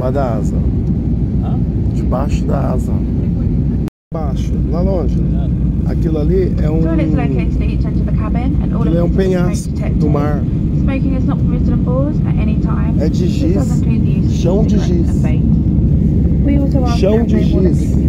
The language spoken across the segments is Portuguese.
Lá da asa. Hã? Debaixo da asa. Baixo, lá longe. Aquilo ali é um... Aquilo é um penhasco do mar. É de giz. Chão de giz. Chão de giz.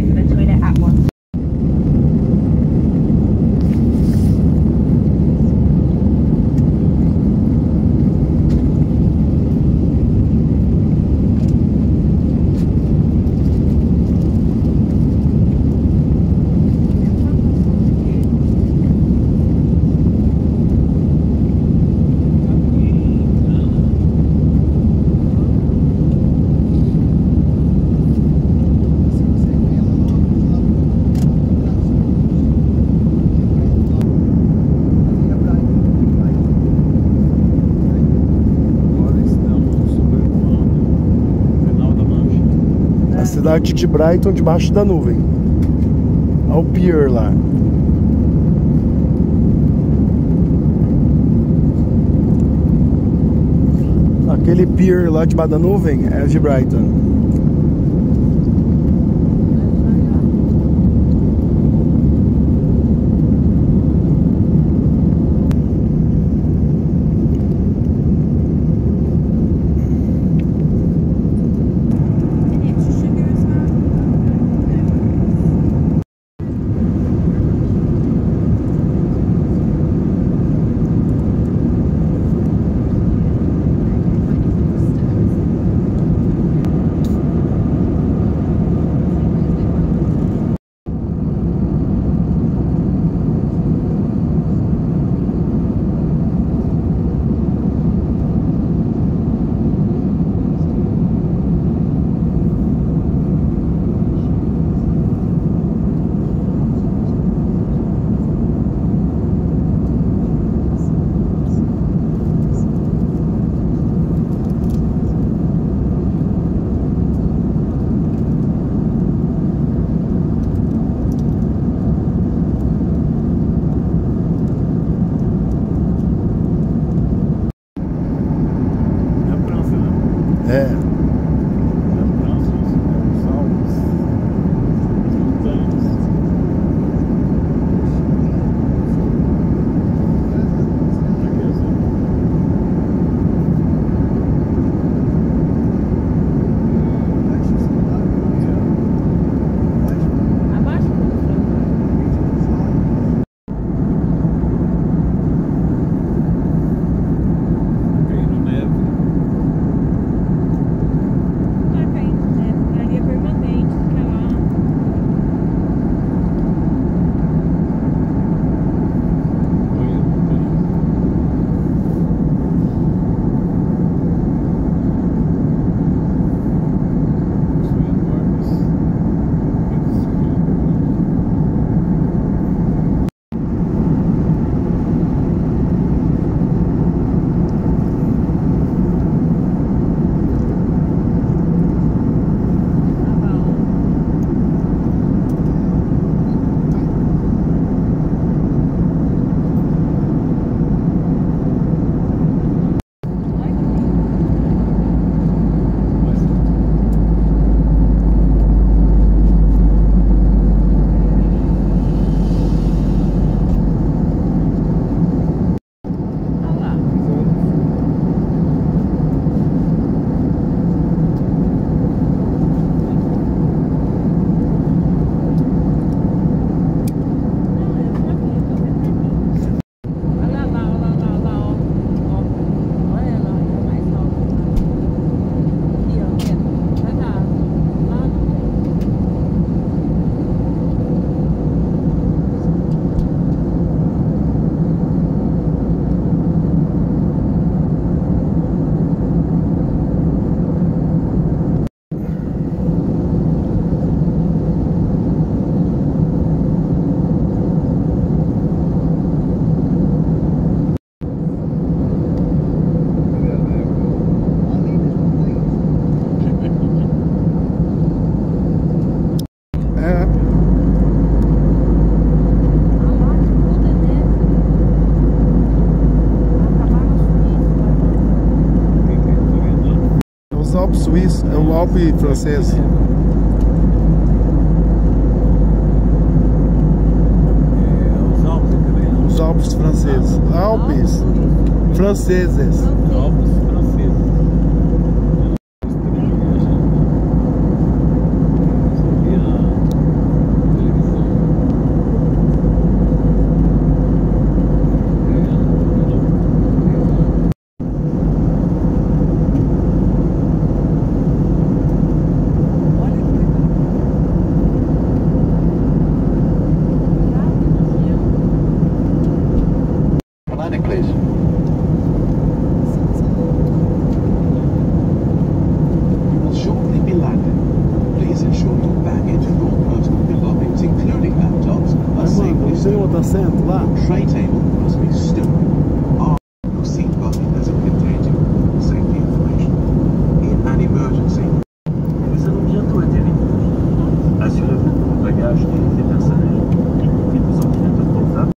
Cidade de Brighton debaixo da nuvem. Olha o pier lá. Aquele pier lá debaixo da nuvem é de Brighton. Alpes suíço, é o Alpe francês. Os Alpes também. Os Alpes franceses. Alpes franceses. Alpes franceses. Please. You will shortly be landed. Please ensure your baggage and all personal belongings, including laptops, are safely Tem outro assento lá? stored. Tray table must be stored. Your seat button as it contains important safety information. In an emergency. Nous allons bientôt atterrir. Assurez-vous que vos bagages et les faits personnels, y compris vos ordinateurs portables,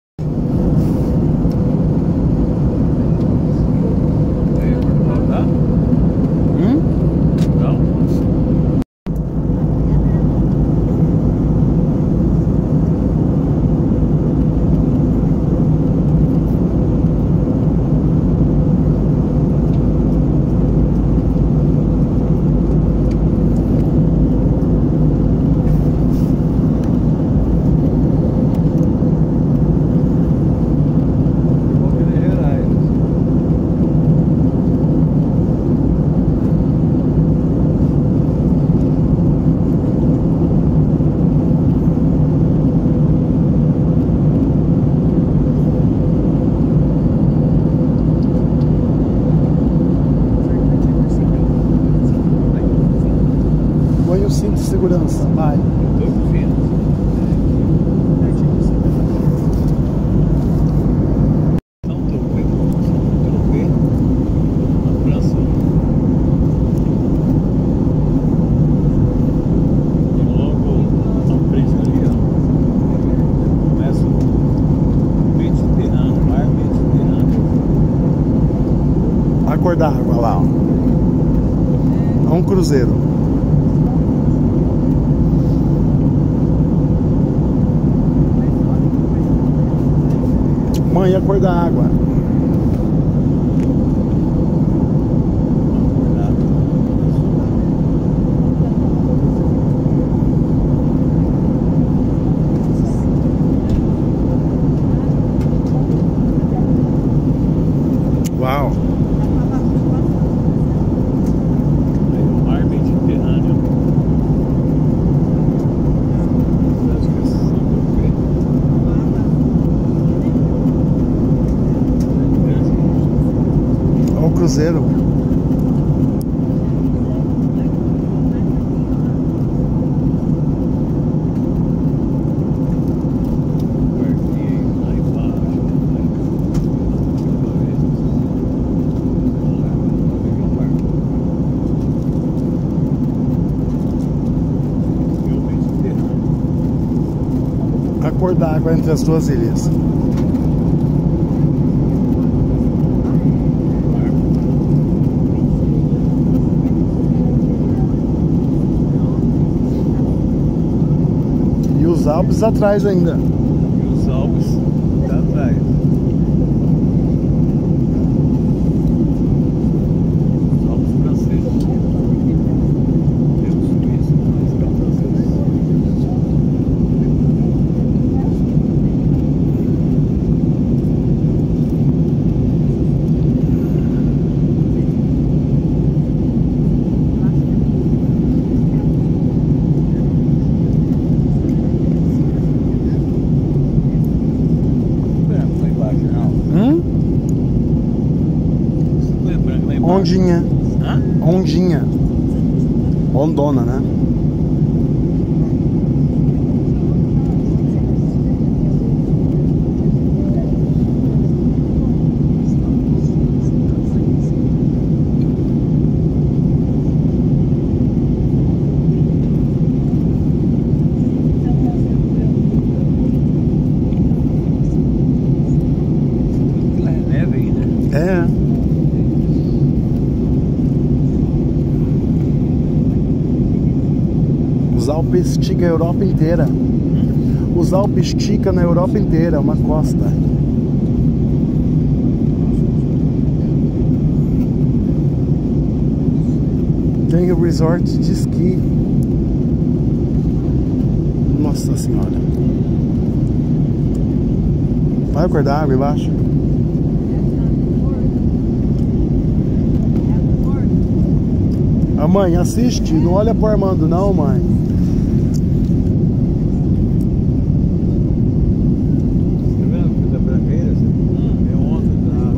Põe o cinto de segurança, vai. A cor da água lá, ó. É um cruzeiro. Mãe, a cor da água. Uau! O mar Mediterrâneo. Olha o cruzeiro. A cor da água entre as duas ilhas. E os Alpes atrás ainda. E os Alpes tá atrás. Os Alpes franceses. Tem o suíço, mas é o francês. Ondinha. Hã? Ondinha. Ondona, né? Neve aí, né? É. Alpes estica a Europa inteira. Os Alpes estica na Europa inteira, uma costa. Tem o resort de esqui. Nossa senhora. Vai acordar água embaixo? A mãe, assiste, não olha pro Armando não, mãe. Tá vendo? Da branqueira, é onda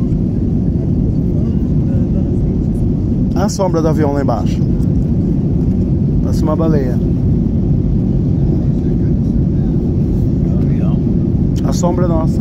da água. A sombra do avião lá embaixo. Parece uma baleia. Avião. A sombra nossa.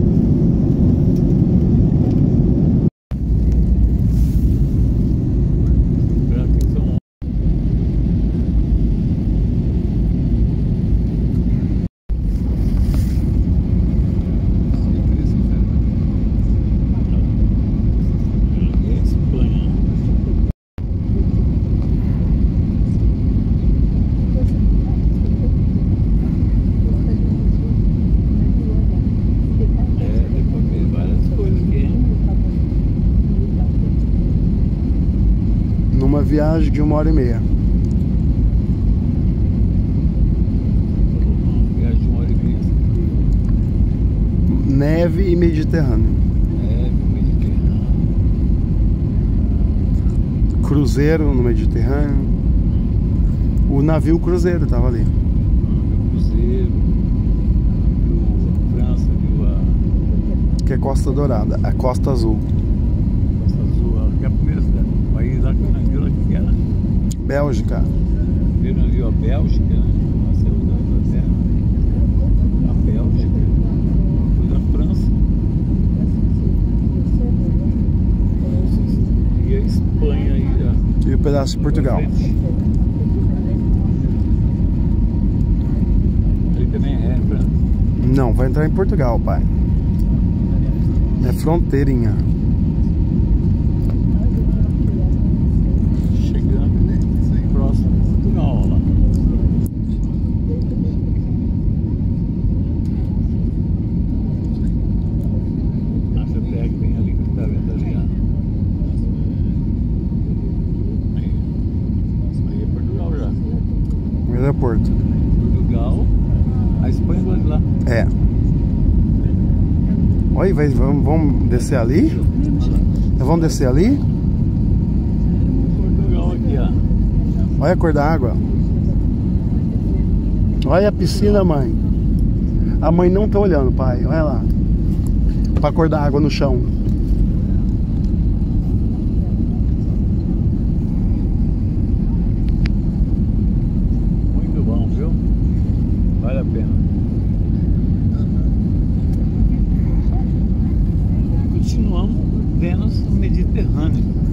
Numa viagem de 1h30. Viagem de 1h30. Neve e Mediterrâneo. Neve, Mediterrâneo. Cruzeiro no Mediterrâneo. O navio cruzeiro tava ali. Cruzeiro. Viu a França, viu a Que é Costa Dourada, a Costa Azul. Costa Azul, que é a primeira cidade. O país lá que eu não viu lá que era. Bélgica. Primeiro não viu a Bélgica, né? Nasceu da terra. A Bélgica. Depois a França. E a Espanha aí já. E o pedaço de Portugal. Ali também é França. Não, vai entrar em Portugal, pai. É fronteirinha. Chegando, né? Próximo de Portugal, lá. Essa terra que tem ali, que você tá vendo ali, ó. Aí é Portugal já. O aeroporto. Portugal, a Espanha do lado de lá. É. Olha, vamos descer ali? Vamos descer ali? Portugal aqui, ó. Olha a cor da água. Olha a piscina, mãe. A mãe não tá olhando, pai. Olha lá. Pra cor da água no chão. Muito bom, viu? Vale a pena. Continuamos vendo o Mediterrâneo.